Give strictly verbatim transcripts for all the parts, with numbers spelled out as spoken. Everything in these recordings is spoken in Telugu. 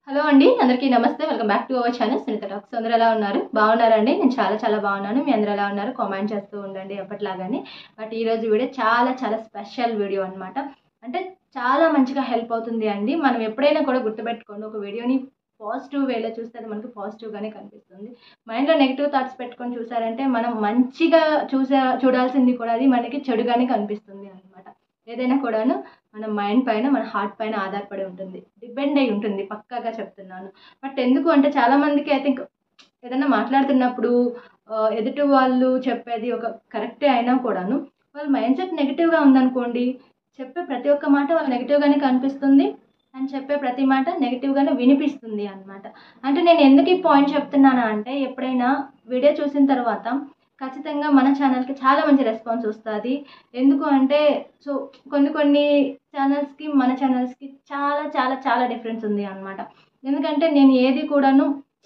హలో అండి, అందరికీ నమస్తే. Welcome back to our channel Sunitha talks. అందరూ ఎలా ఉన్నారు? బాగున్నారండి? నేను చాలా చాలా బాగున్నాను. మీ అందరూ ఎలా ఉన్నారు? కామెంట్ చేస్తూ ఉండండి ఎప్పటిలాగానే. బట్ ఈరోజు వీడియో చాలా చాలా స్పెషల్ వీడియో అనమాట. అంటే చాలా మంచిగా హెల్ప్ అవుతుంది అండి. మనం ఎప్పుడైనా కూడా గుర్తుపెట్టుకోండి, ఒక వీడియోని పాజిటివ్ వేలో చూస్తే అది మనకి పాజిటివ్గానే కనిపిస్తుంది. మైండ్లో నెగిటివ్ థాట్స్ పెట్టుకొని చూసారంటే మనం మంచిగా చూసా చూడాల్సింది కూడా అది మనకి చెడుగానే కనిపిస్తుంది అనమాట. ఏదైనా కూడాను మన మైండ్ పైన, మన హార్ట్ పైన ఆధారపడి ఉంటుంది, డిపెండ్ అయి ఉంటుంది, పక్కాగా చెప్తున్నాను. బట్ ఎందుకు అంటే చాలామందికి ఐ థింక్ ఏదైనా మాట్లాడుతున్నప్పుడు ఎదుటి వాళ్ళు చెప్పేది ఒక కరెక్టే అయినా కూడాను వాళ్ళ మైండ్ సెట్ నెగిటివ్గా ఉందనుకోండి, చెప్పే ప్రతి ఒక్క మాట వాళ్ళు నెగిటివ్గానే కనిపిస్తుంది అని చెప్పే ప్రతి మాట నెగిటివ్గానే వినిపిస్తుంది అనమాట. అంటే నేను ఎందుకు ఈ పాయింట్ చెప్తున్నానా అంటే, ఎప్పుడైనా వీడియో చూసిన తర్వాత ఖచ్చితంగా మన ఛానల్కి చాలా మంచి రెస్పాన్స్ వస్తుంది. ఎందుకు అంటే సో కొన్ని కొన్ని ఛానల్స్కి మన ఛానల్స్కి చాలా చాలా చాలా డిఫరెన్స్ ఉంది అనమాట. ఎందుకంటే నేను ఏది కూడాను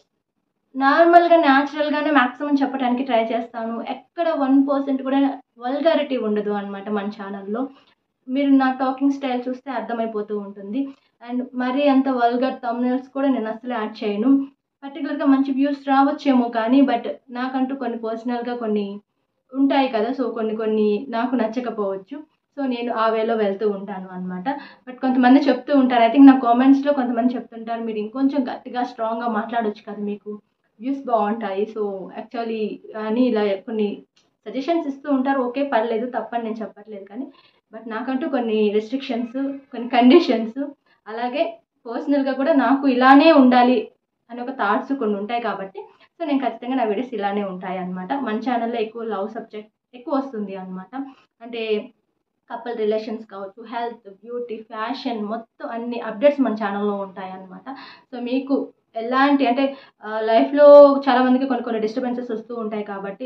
నార్మల్గా న్యాచురల్గానే మ్యాక్సిమం చెప్పడానికి ట్రై చేస్తాను. ఎక్కడ వన్ పర్సెంట్ కూడా వల్గారిటీ ఉండదు అనమాట మన ఛానల్లో. మీరు నా టాకింగ్ స్టైల్ చూస్తే అర్థమైపోతూ ఉంటుంది. అండ్ మరీ అంత వల్గర్ థంబ్నెయిల్స్ కూడా నేను అసలు యాడ్ చేయను. పర్టికులర్గా మంచి వ్యూస్ రావచ్చేమో కానీ, బట్ నాకంటూ కొన్ని పర్సనల్గా కొన్ని ఉంటాయి కదా, సో కొన్ని కొన్ని నాకు నచ్చకపోవచ్చు. సో నేను ఆ వేలో వెళ్తూ ఉంటాను అనమాట. బట్ కొంతమంది చెప్తూ ఉంటారు, ఐ థింక్ నా కామెంట్స్లో కొంతమంది చెప్తుంటారు, మీరు ఇంకొంచెం గట్టిగా స్ట్రాంగ్గా మాట్లాడొచ్చు కదా, మీకు వ్యూస్ బాగుంటాయి, సో యాక్చువల్లీ అని ఇలా కొన్ని సజెషన్స్ ఇస్తూ ఉంటారు. ఓకే, పర్లేదు, తప్పని నేను చెప్పట్లేదు. కానీ బట్ నాకంటూ కొన్ని రెస్ట్రిక్షన్స్, కొన్ని కండిషన్స్, అలాగే పర్సనల్గా కూడా నాకు ఇలానే ఉండాలి అని ఒక థాట్స్ కొన్ని ఉంటాయి కాబట్టి సో నేను ఖచ్చితంగా నా వీడియోస్ ఇలానే ఉంటాయి అనమాట. మన ఛానల్లో ఎక్కువ లవ్ సబ్జెక్ట్ ఎక్కువ వస్తుంది అనమాట. అంటే కపుల్ రిలేషన్స్ కావచ్చు, హెల్త్, బ్యూటీ, ఫ్యాషన్, మొత్తం అన్ని అప్డేట్స్ మన ఛానల్లో ఉంటాయి అనమాట. సో మీకు ఎలాంటి అంటే లైఫ్లో చాలామందికి కొన్ని కొన్ని డిస్టర్బెన్సెస్ వస్తూ ఉంటాయి కాబట్టి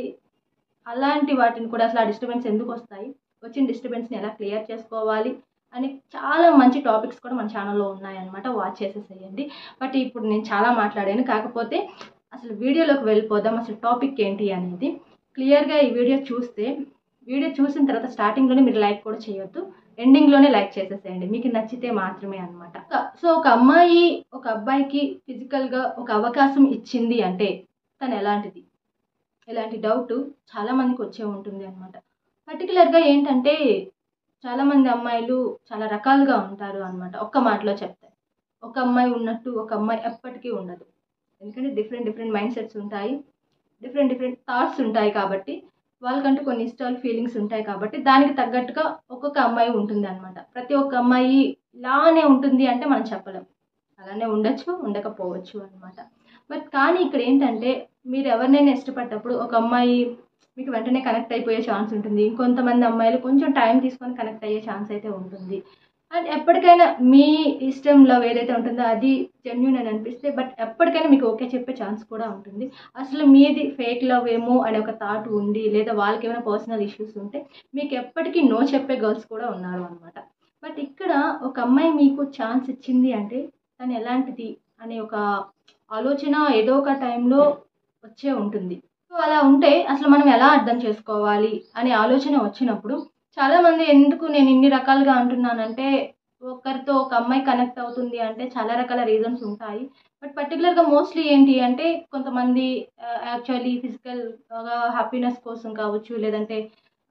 అలాంటి వాటిని కూడా అసలు ఆ డిస్టర్బెన్స్ ఎందుకు వస్తాయి, వచ్చిన డిస్టర్బెన్స్ని ఎలా క్లియర్ చేసుకోవాలి అని చాలా మంచి టాపిక్స్ కూడా మన ఛానల్లో ఉన్నాయన్నమాట. వాచ్ చేసేసేయండి. బట్ ఇప్పుడు నేను చాలా మాట్లాడాను, కాకపోతే అసలు వీడియోలోకి వెళ్ళిపోదాం. అసలు టాపిక్ ఏంటి అనేది క్లియర్గా ఈ వీడియో చూస్తే, వీడియో చూసిన తర్వాత స్టార్టింగ్లోనే మీరు లైక్ కూడా చేయొద్దు, ఎండింగ్లోనే లైక్ చేసేసేయండి మీకు నచ్చితే మాత్రమే అనమాట. సో ఒక అమ్మాయి ఒక అబ్బాయికి ఫిజికల్గా ఒక అవకాశం ఇచ్చింది అంటే తను ఎలాంటిది, ఇలాంటి డౌట్ చాలామందికి వచ్చే ఉంటుంది అనమాట. పర్టికులర్గా ఏంటంటే చాలామంది అమ్మాయిలు చాలా రకాలుగా ఉంటారు అనమాట. ఒక్క మాటలో చెప్తే ఒక అమ్మాయి ఉన్నట్టు ఒక అమ్మాయి ఎప్పటికీ ఉండదు. ఎందుకంటే డిఫరెంట్ డిఫరెంట్ మైండ్ సెట్స్ ఉంటాయి, డిఫరెంట్ డిఫరెంట్ థాట్స్ ఉంటాయి కాబట్టి వాళ్ళకంటూ కొన్ని ఇష్టాలు, ఫీలింగ్స్ ఉంటాయి కాబట్టి దానికి తగ్గట్టుగా ఒక్కొక్క అమ్మాయి ఉంటుంది అనమాట. ప్రతి ఒక్క అమ్మాయి ఇలానే ఉంటుంది అంటే మనం చెప్పలేం, అలానే ఉండొచ్చు, ఉండకపోవచ్చు అనమాట. బట్ కానీ ఇక్కడ ఏంటంటే మీరు ఎవరినైనా ఇష్టపడ్డప్పుడు ఒక అమ్మాయి మీకు వెంటనే కనెక్ట్ అయిపోయే ఛాన్స్ ఉంటుంది, ఇంకొంతమంది అమ్మాయిలు కొంచెం టైం తీసుకొని కనెక్ట్ అయ్యే ఛాన్స్ అయితే ఉంటుంది. అండ్ ఎప్పటికైనా మీ ఇష్టం లవ్ ఏదైతే ఉంటుందో అది జెన్యూన్ అని అనిపిస్తే బట్ ఎప్పటికైనా మీకు ఓకే చెప్పే ఛాన్స్ కూడా ఉంటుంది. అసలు మీది ఫేక్ లవ్ ఏమో అనే ఒక థాట్ ఉండి, లేదా వాళ్ళకి ఏమైనా పర్సనల్ ఇష్యూస్ ఉంటే మీకు ఎప్పటికీ నో చెప్పే గర్ల్స్ కూడా ఉన్నారు అనమాట. బట్ ఇక్కడ ఒక అమ్మాయి మీకు ఛాన్స్ ఇచ్చింది అంటే తను ఎలాంటిది అనే ఒక ఆలోచన ఏదో ఒక టైంలో వచ్చే ఉంటుంది. సో అలా ఉంటే అసలు మనం ఎలా అర్థం చేసుకోవాలి అనే ఆలోచన వచ్చినప్పుడు చాలామంది, ఎందుకు నేను ఇన్ని రకాలుగా అంటున్నానంటే, ఒకరితో ఒక అమ్మాయి కనెక్ట్ అవుతుంది అంటే చాలా రకాల రీజన్స్ ఉంటాయి. బట్ పర్టికులర్గా మోస్ట్లీ ఏంటి అంటే కొంతమంది యాక్చువల్లీ ఫిజికల్ హ్యాపీనెస్ కోసం కావచ్చు, లేదంటే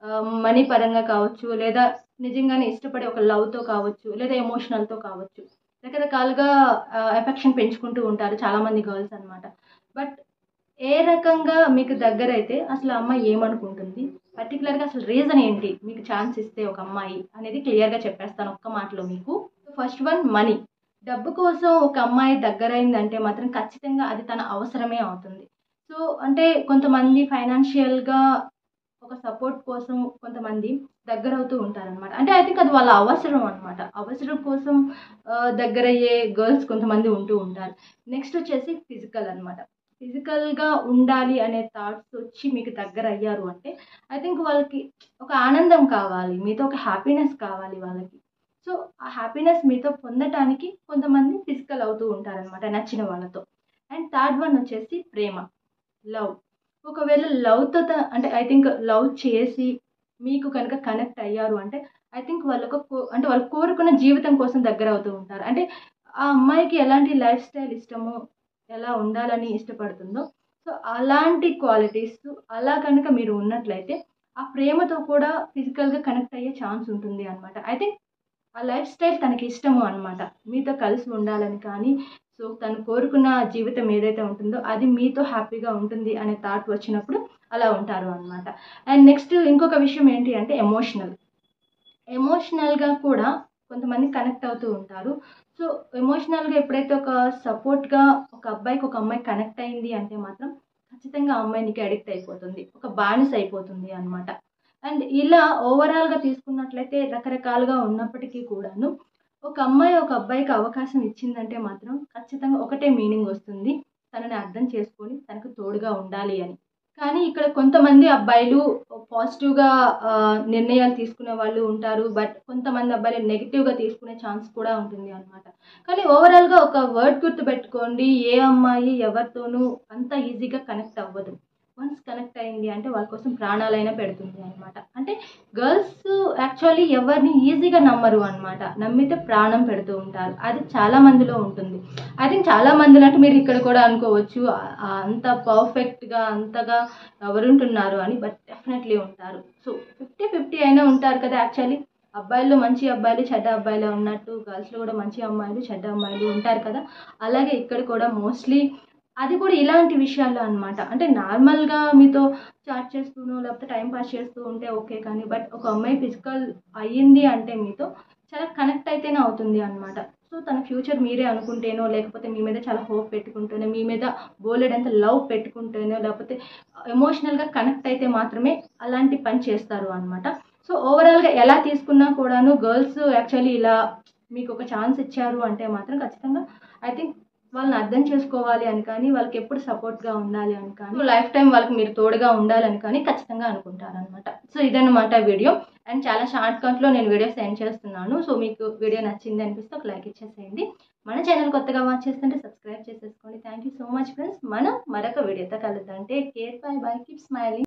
మనీ పరంగా కావచ్చు, లేదా నిజంగానే ఇష్టపడే ఒక లవ్తో కావచ్చు, లేదా ఎమోషనల్తో కావచ్చు, రకరకాలుగా ఎఫెక్షన్ పెంచుకుంటూ ఉంటారు చాలామంది గర్ల్స్ అనమాట. బట్ ఏ రకంగా మీకు దగ్గర అయితే అసలు అమ్మాయి ఏమనుకుంటుంది, పర్టికులర్గా అసలు రీజన్ ఏంటి, మీకు ఛాన్స్ ఇస్తే ఒక అమ్మాయి అనేది క్లియర్గా చెప్పేస్తాను ఒక్క మాటలో మీకు. First one, money. డబ్బు కోసం ఒక అమ్మాయి దగ్గరైందంటే మాత్రం ఖచ్చితంగా అది తన అవసరమే అవుతుంది. సో అంటే కొంతమంది ఫైనాన్షియల్గా ఒక సపోర్ట్ కోసం కొంతమంది దగ్గర అవుతూ ఉంటారనమాట. అంటే ఐ థింక్ అది వాళ్ళ అవసరం అనమాట. అవసరం కోసం దగ్గరయ్యే గర్ల్స్ కొంతమంది ఉంటూ ఉంటారు. నెక్స్ట్ వచ్చేసి ఫిజికల్ అనమాట. ఫిజికల్గా ఉండాలి అనే థాట్స్ వచ్చి మీకు దగ్గర అయ్యారు అంటే ఐ థింక్ వాళ్ళకి ఒక ఆనందం కావాలి, మీతో ఒక హ్యాపీనెస్ కావాలి వాళ్ళకి. సో ఆ హ్యాపీనెస్ మీతో పొందటానికి కొంతమంది ఫిజికల్ అవుతూ ఉంటారనమాట నచ్చిన వాళ్ళతో. అండ్ థర్డ్ వన్ వచ్చేసి ప్రేమ, లవ్. ఒకవేళ లవ్తో అంటే ఐ థింక్ లవ్ చేసి మీకు కనుక కనెక్ట్ అయ్యారు అంటే ఐ థింక్ వాళ్ళు ఒక అంటే వాళ్ళు కోరుకున్న జీవితం కోసం దగ్గర అవుతూ ఉంటారు. అంటే ఆ అమ్మాయికి ఎలాంటి లైఫ్ స్టైల్ ఇష్టమో, ఎలా ఉండాలని ఇష్టపడుతుందో, సో అలాంటి క్వాలిటీస్ అలా కనుక మీరు ఉన్నట్లయితే ఆ ప్రేమతో కూడా ఫిజికల్‌గా కనెక్ట్ అయ్యే ఛాన్స్ ఉంటుంది అనమాట. ఐ థింక్ ఆ లైఫ్ స్టైల్ తనకి ఇష్టము అనమాట. మీతో కలిసి ఉండాలని కానీ, సో తను కోరుకున్న జీవితం ఏదైతే ఉంటుందో అది మీతో హ్యాపీగా ఉంటుంది అనే థాట్ వచ్చినప్పుడు అలా ఉంటారు అనమాట. అండ్ నెక్స్ట్ ఇంకొక విషయం ఏంటి అంటే ఎమోషనల్. ఎమోషనల్‌గా కూడా కొంతమంది కనెక్ట్ అవుతూ ఉంటారు. సో, ఎమోషనల్‌గా ఎప్పుడైతే ఒక సపోర్ట్‌గా ఒక అబ్బాయికి ఒక అమ్మాయి కనెక్ట్ అయింది అంటే మాత్రం ఖచ్చితంగా ఆ అమ్మాయి నీకు అడిక్ట్ అయిపోతుంది. ఒక బానిస అయిపోతుంది అనమాట. అండ్ ఇలా ఓవరాల్‌గా తీసుకున్నట్లయితే రకరకాలుగా ఉన్నప్పటికీ కూడాను ఒక అమ్మాయి ఒక అబ్బాయికి అవకాశం ఇచ్చిందంటే మాత్రం ఖచ్చితంగా ఒకటే మీనింగ్ వస్తుంది. తనని అర్థం చేసుకొని తనకు తోడుగా ఉండాలి అని. కానీ ఇక్కడ కొంతమంది అబ్బాయిలు పాజిటివ్‌గా ఆహ్, నిర్ణయాలు తీసుకునే వాళ్ళు ఉంటారు. బట్ కొంతమంది అబ్బాయిలు నెగెటివ్‌గా తీసుకునే ఛాన్స్ కూడా ఉంటుంది అనమాట. కానీ ఓవరాల్‌గా ఒక వర్డ్ గుర్తుపెట్టుకోండి. ఏ అమ్మాయి ఎవరితోనూ అంత ఈజీగా కనెక్ట్ అవ్వదు. వన్స్ కనెక్ట్ అయింది అంటే వాళ్ళ కోసం ప్రాణాలైనా పెడుతుంది అనమాట. అంటే గర్ల్స్ యాక్చువల్లీ ఎవరిని ఈజీగా నమ్మరు అనమాట. నమ్మితే ప్రాణం పెడుతూ ఉంటారు. అది చాలా మందిలో ఉంటుంది. ఐ థింక్ చాలా మందిలో అంటే మీరు ఇక్కడ కూడా అనుకోవచ్చు ఆహ్, ఆహ్, అంత పర్ఫెక్ట్‌గా అంతగా ఎవరుంటున్నారు అని. బట్ డెఫినెట్‌లీ ఉంటారు. సో ఫిఫ్టీ ఫిఫ్టీ అయినా ఉంటారు కదా! యాక్చువల్లీ అబ్బాయిల్లో మంచి అబ్బాయిలు, చెడ్డ అబ్బాయిలే ఉన్నట్టు గర్ల్స్‌లో కూడా మంచి అమ్మాయిలు, చెడ్డ అమ్మాయిలు ఉంటారు కదా! అలాగే ఇక్కడ కూడా మోస్ట్‌లీ అది కూడా ఇలాంటి విషయాల్లో అనమాట. అంటే నార్మల్‌గా మీతో చాట్ చేస్తూనో లేకపోతే టైమ్ పాస్ చేస్తూ ఉంటే ఓకే. కానీ బట్ ఒక అమ్మాయి ఫిజికల్ అయ్యింది అంటే మీతో చాలా కనెక్ట్ అయితేనే అవుతుంది అనమాట. సో తన ఫ్యూచర్ మీరే అనుకుంటేనో లేకపోతే మీ మీద చాలా హోప్ పెట్టుకుంటేనో, మీ మీద బోలెడంత లవ్ పెట్టుకుంటేనో లేకపోతే ఎమోషనల్‌గా కనెక్ట్ అయితే మాత్రమే అలాంటి పని చేస్తారు అనమాట. సో ఓవరాల్‌గా ఎలా తీసుకున్నా కూడాను గర్ల్స్ యాక్చువల్లీ ఇలా మీకొక ఛాన్స్ ఇచ్చారు అంటే మాత్రం ఖచ్చితంగా ఐ థింక్ వాళ్ళని అర్థం చేసుకోవాలి అని కానీ, వాళ్ళకి ఎప్పుడు సపోర్ట్‌గా ఉండాలి అని కానీ, లైఫ్ టైమ్ వాళ్ళకి మీరు తోడుగా ఉండాలని కానీ ఖచ్చితంగా అనుకుంటారనమాట. సో ఇదన్నమాట వీడియో. అండ్ చాలా షార్ట్ కట్‌లో నేను వీడియో సెండ్ చేస్తున్నాను. సో మీకు వీడియో నచ్చింది అనిపిస్తే ఒక లైక్ ఇచ్చేసేయండి. మన ఛానల్ కొత్తగా వాచ్ చేస్తుంటే సబ్స్క్రైబ్ చేసేసుకోండి. Thank you so much friends. మనం మరొక వీడియోతో కలుద్దాం. Take care. Bye bye. Keep smiling.